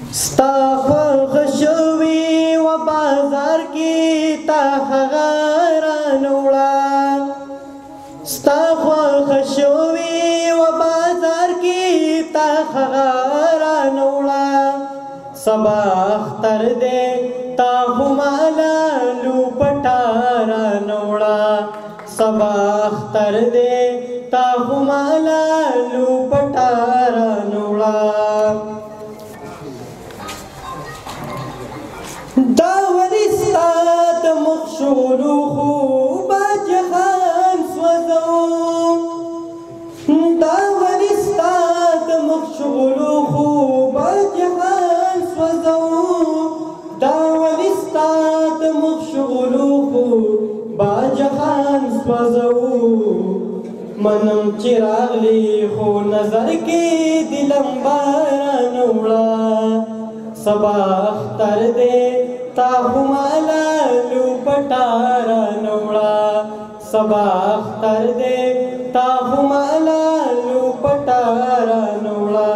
ستا خوښ شوي و بازار کې تا هغه رانه وړه ستا خوښ شوي و بازار کې تا هغه رانه وړه سبا اختر دی تا خو ماله لوپټه رانه وړه سبا اختر دی تا خو ماله لوپټه رانه وړه دا ولی ستا د مخ شغلو خوبه جهان سوځو دا ولی ستا د مخ شغلو خوبه جهان سوځو دا ولی ستا د مخ شغلو خوبه جهان سوځو منم چې راغلی خو نظر کې د لمبه رانه وړه سبا اختر دی تا خو ماله لوپټه رانه وړه سبا اختر دی تا خو ماله لوپټه رانه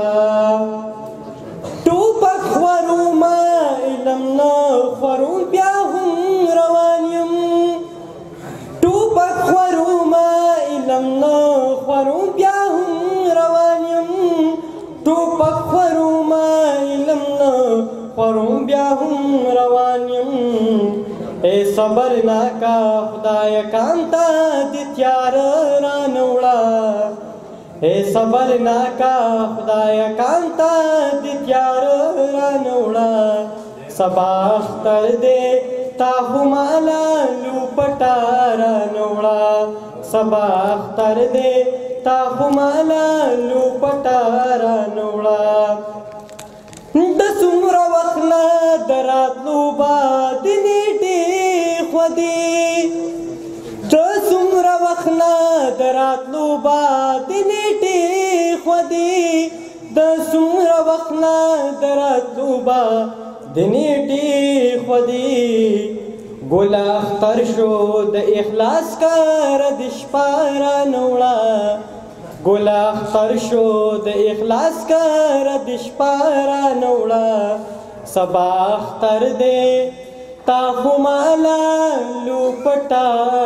وړه ټوپک خورومه علم نه خوروم بیا هم روان یم ټوپک خورومه علم نه خوروم بیا هم روان یم ټوپک خورومه علم نه خوروم بیا هم روان یم ای صبرناکه خدایه کانته د تیاره رانه وړه ای صبرناکه خدایه کانته د تیاره رانه وړه سبا اختر دی تا خو ماله لوپټه رانه وړه سبا اختر دی تا خو ماله لوپټه رانه وړه د څومره وخت نه د راتلو بعد نیټې خودي د څومره وخت نه د راتلو بعد نیټې خودي د څومره وخت نه د راتلو بعد نیټې خودي ګل اختر شو د اخلاص کار د شپه رانه وړه ګل اختر شو د اخلاص کار د شپه رانه وړه سبا اختر دی تا خو ماله لوپټه